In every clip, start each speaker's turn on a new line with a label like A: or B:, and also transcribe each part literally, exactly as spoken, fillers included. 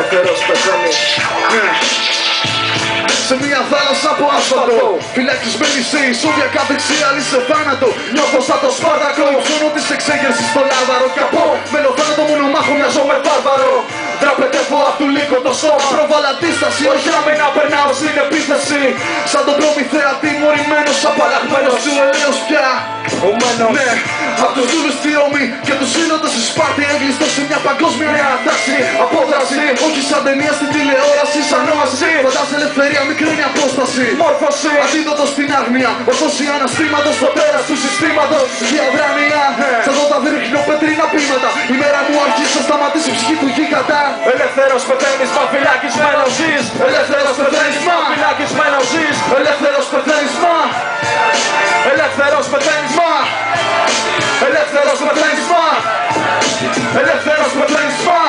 A: ελεύθερος πεθαίνεις.
B: Σε μια θάλασσα από άσφαλτο, φυλακισμένη σε ισόβια δεξιά λύσε θάνατο. Νιώθω σαν το Σπάρτακο, υψώνω της εξέγερσης στο λάβαρο. Κι από μελοθάνατο μονομάχο μοιάζω με βάρβαρο. Δραπετεύω απ' του λύκο το σώμα, προβάλλω αντίσταση. Όχι να μην περνάω στην επίθεση. Σαν τον προμηθέα τιμωρημένος, απαλλαγμένος του ελέος πια.
A: Ομένος.
B: Ναι, απ' τους δούλους θειόμοι και τους σύνοδες στη Σπάρτη έγκλειστο σε μια παγκόσμια νέα τάξη. Απόδραση, όχι σαν ταινία στην τηλεόραση, σαν όαση. Φαντάζε ελευθερία, μικρή απόσταση.
A: Μόρφωση,
B: αντίδοτο στην άγνοια. Ορθώσει αναστήματος στο τέρας του συστήματος. Διαδράνεια, σαν δω τα δίρυχνο πετρίνα πείματα. Η μέρα μου αρχίζει να σταματήσει, η ψυχή του γη κατά.
A: ελεύθερος πεθαίνεις, μα φυλακισμένος ζεις.
B: Ελεύθερος πεθαίνεις, μα
A: φυλακισμένος ζεις.
B: ελεύθερος πεθαίνεις, μα
A: ελεύθερος πεθαίνεις,
B: μα ελεύθερος πεθαίνεις, μα ελεύθερος πεθαίνεις, μα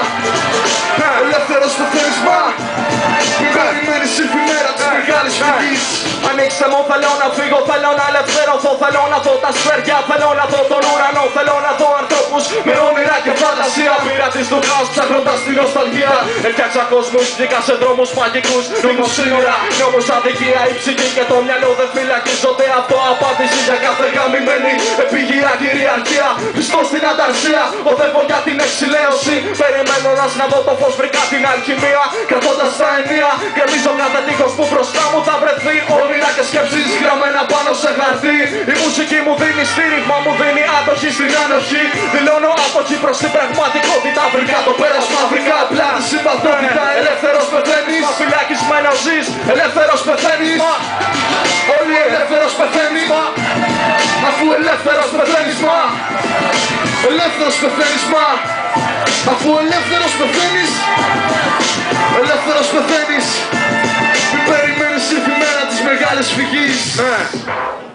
B: ελεύθερος πεθαίνεις, μα μην περιμένεις ήρθε η μέρα της μεγάλης φυγής.
A: Ανοίξτε μου, θέλω να φύγω, θέλω να ελευθερωθώ. Θέλω να δω τα αστέρια, θέλω να δω τον ουρανό. Θέλω να δω ανθρώπους με όνειρα και φαντασία. Πήρα της του χάους ψάχνοντας τη νοσταλγία. Έφτιαξα κόσμους, βγήκα σε δρόμους μαγικούς. Νόμους σύνορα, νόμους αδικία. Η ψυχή και το μυαλό δεν φυλακίζονται. Αυτό απάντηση για κάθε γαμημένη επίγεια κυριαρχία. Πιστός στην ανταρσία, οδεύω για την εξηλαίωση. Περιμένοντας να δω το φως, βρήκα την αλχημία. Κρατώντας τα ενία, γκρεμίζω κάθε τείχος που μπροστά μου θα βρεθεί. Όνειρα και σκέψεις γραμμένα πάνω σε χαρτί. Η μουσική μου δίνει στήριγμα, μου δίνει άδοχη στην άνοχη. Δηλώνω άποχη προς την πραγματικότητα. Βρήκα το πέρασμα, βρήκα απλά τη συμπαθότητα. Ελεύθερος πεθαίνεις, μα φυλακισμένος ζεις. Ελεύθερος πεθαίνεις, μα όλοι ελεύθερος πεθαίνεις, μα αφού ελεύθερος πεθαίνεις, μα ελεύθερος πεθαίνεις, μα αφού ελεύθερος πεθαίνεις, ελεύθερος πεθαίνεις. Μην περιμένεις ήρθε η μέρα της μεγάλης φυγής.